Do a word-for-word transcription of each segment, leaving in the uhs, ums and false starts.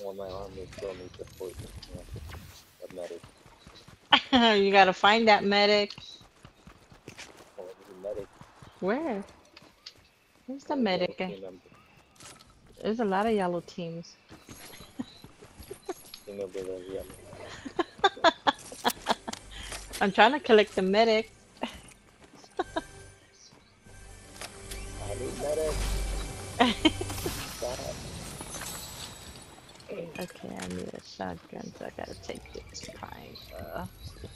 Well, my army still needs support. Yeah, a medic. You gotta find that medic. Oh, there's a medic. Where? Where's the Uh, yellow medic? team member. There's a lot of yellow teams. Team member that's yellow. I'm trying to collect the medic. I need medic. Stop. Okay, I need a shotgun, so I gotta take this kind of.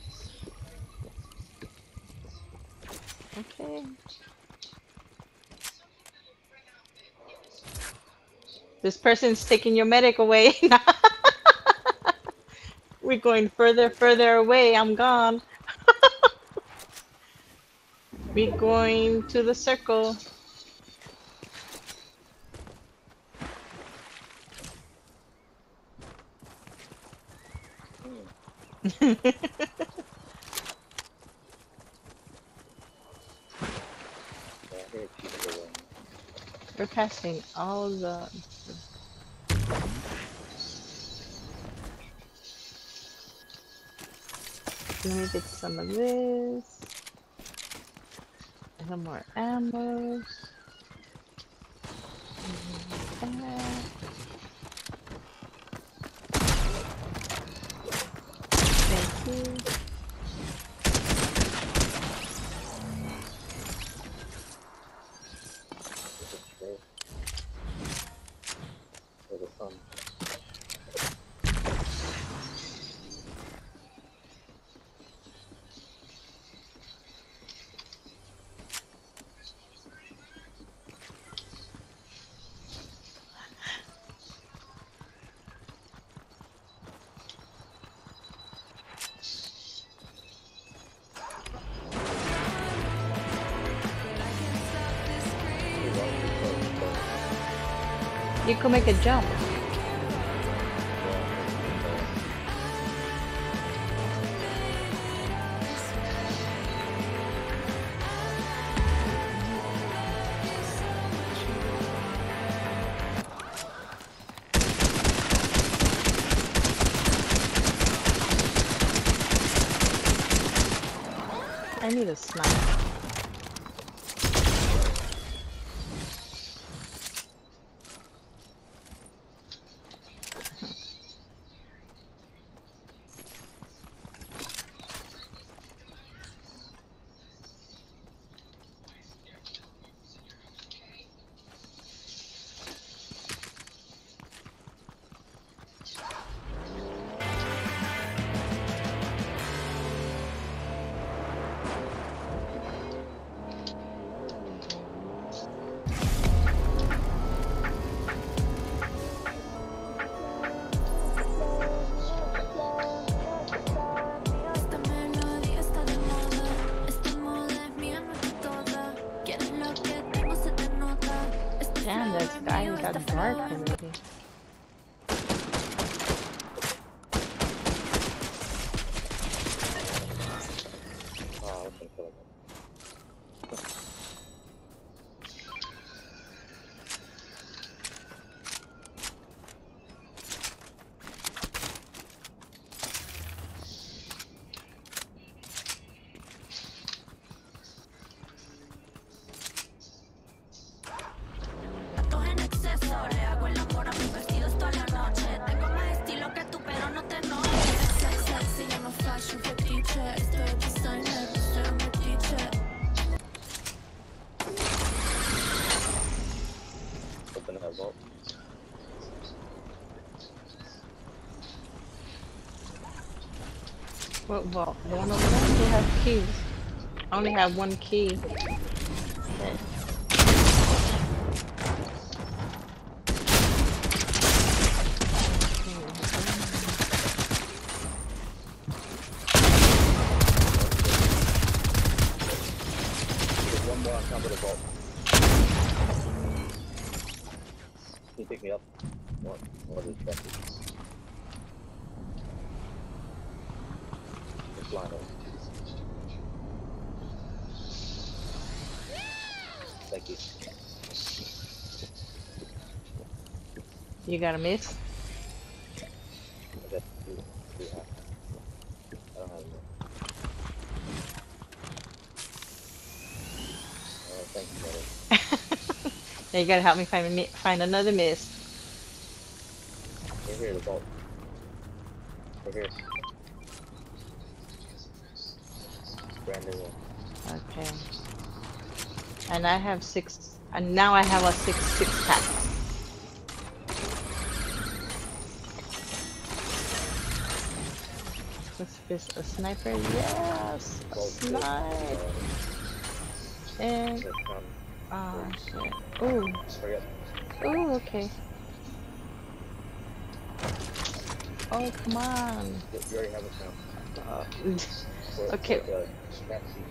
Okay. This person's taking your medic away. We're going further, further away. I'm gone. We're going to the circle. Yeah, I hear people going. We're passing all the. Let me get some of this. Some more ammo. That. Thank you. There's a tree. There's a sun. You can make a jump. I need a sniper. Damn, this guy got dark already. Oh, I've been killing them. Open that vault. What vault? The one over there? They have keys. I only have one key. Okay. There's one more on top of the vault. Can you pick me up? One, one of these buckets. Just line up. Thank you. You got a miss? Yeah, you gotta help me find a mi- find another mist. Right here, the vault. Right here. Brand new one. Okay. And I have six. And now I have a six six pack. What's this? A sniper? Yes. A Vault six. snipe. Uh, And let's come. oh shit. Ooh. Hurry up. Ooh. Okay. Oh come on. You you already have a sound. Uh, For, okay. for the taxi.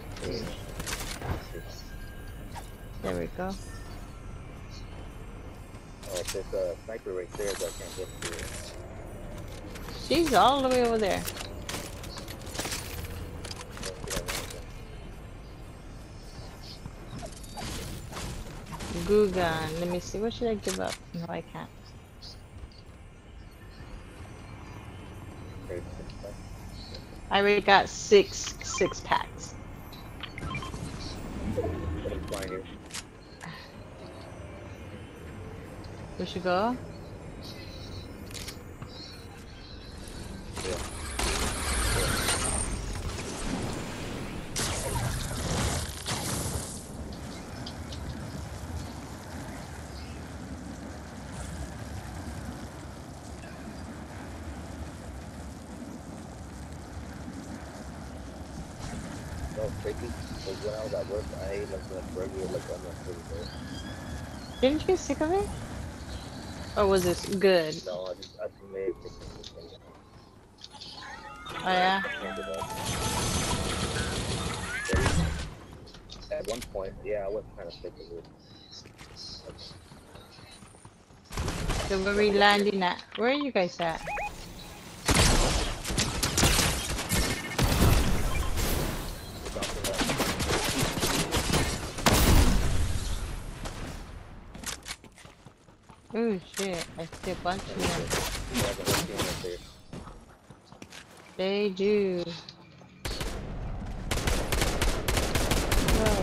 There we go. Oh, there's a sniper right there that I can't get to. She's all the way over there. Goo gun. Let me see. What should I give up? No, I can't. I already got six six packs. We should go. No, freaky. Like when I was at work, I ate like a burger like almost every day. Didn't you get sick of it? Or was it good? No, I just I just made it. Oh yeah? I can't give up. At one point, yeah, I was kind of sick of it. So where are we landing at? Where are you guys at? Oh shit, I see a bunch of them. They do. Whoa.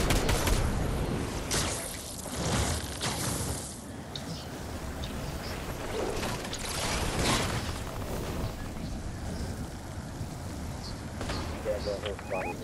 Yeah, the whole spot here.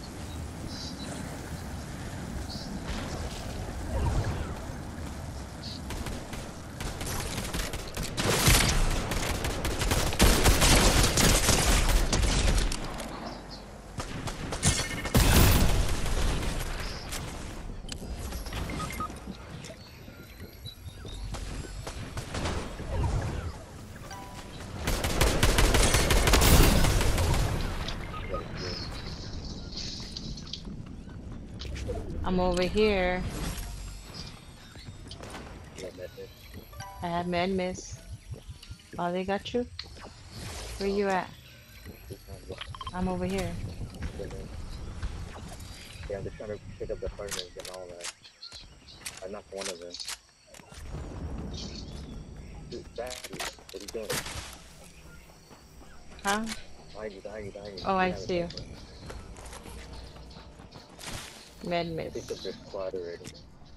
I'm over here. Yeah, method. I have med miss. Oh, they got you? Where you at? I'm over here. Yeah, I'm just trying to pick up the partners and all that. I knocked one of them. Dude, that dude, what are you doing? Huh? Behind you, behind you, behind you. Oh, I Behind see you. something. Med I miss. picked up their squad already.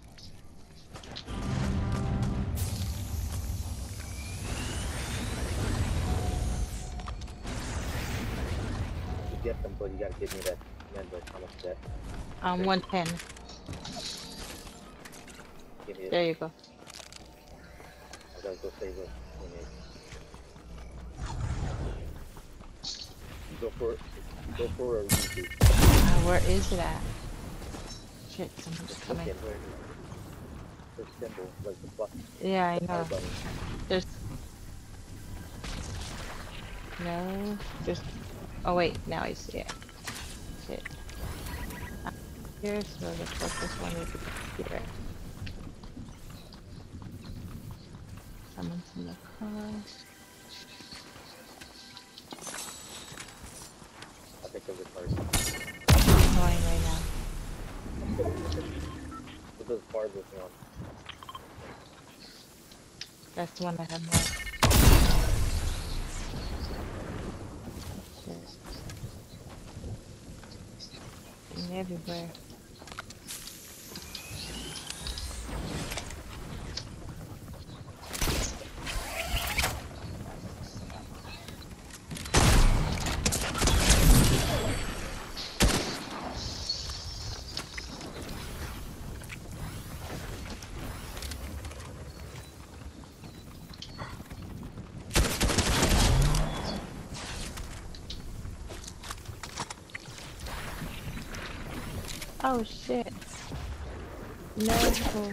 You get them, but you gotta give me that member. How much is that? Um, one ten. Give me it. There you go. I gotta go save it. Go for it. Go for a reboot. Uh, where is it at? Shit, someone's Just coming. look at where it is. The symbol, like the button. Yeah, I The know. fire button. There's no. There's. Oh wait, now I see it. Shit. Uh, Here, so the focus one is here. Someone's in the car. I picked up the person. I'm going right now. This is farthest one. That's the one I have marked. Shit. And everywhere. Oh shit. No.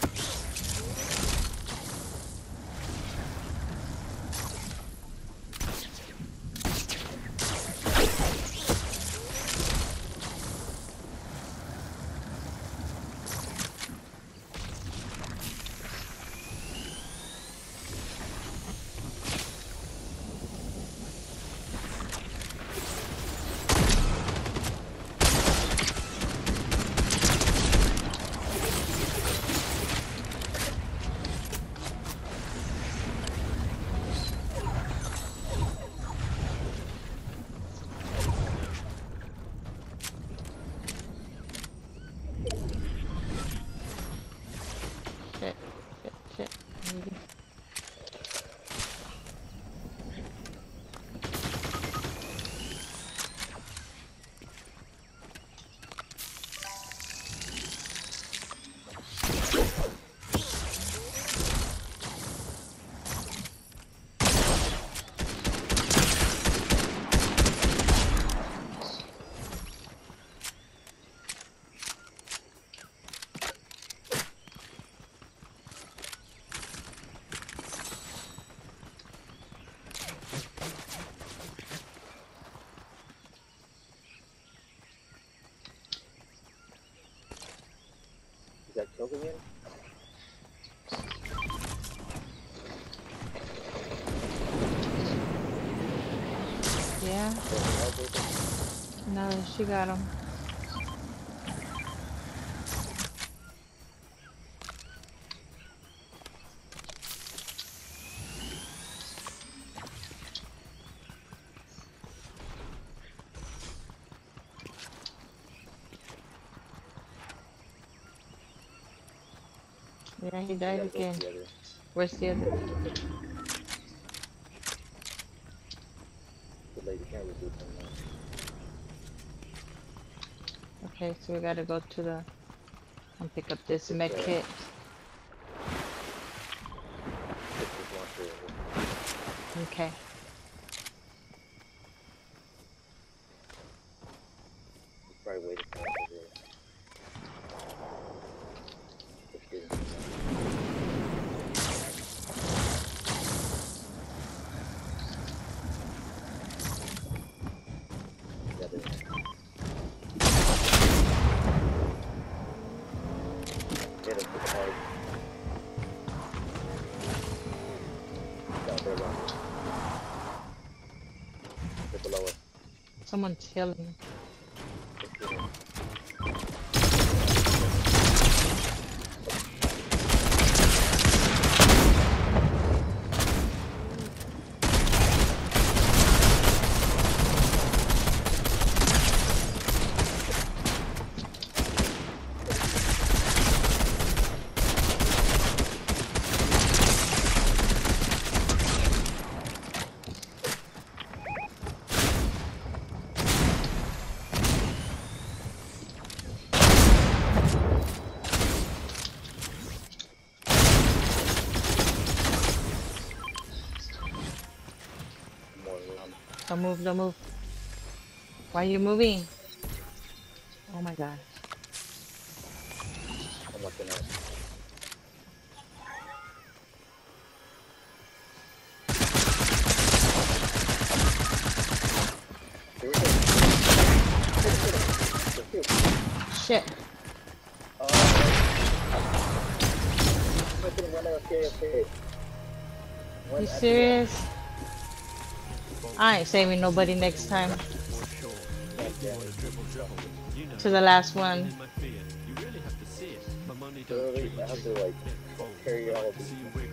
Shit, shit, shit. Maybe. Is that choke again? Yeah. No, she got him. Yeah, he died again. Where's the other? The lady can't reduce him now. Okay, so we gotta go to the and pick up this med kit. Okay. He's probably waiting for us over here. Just kidding. Yeah, there. Hit him pretty hard. Down there, wrong. Get below us. Someone's healing. Just kidding. Don't move, don't move. Why are you moving? Oh my god. I'm watching out. Here we go. Shit. Oh, I couldn't run out. Okay, okay. One You after serious? I ain't saving nobody next time. that. Yeah, To the last one. literally, I have to like carry all of these.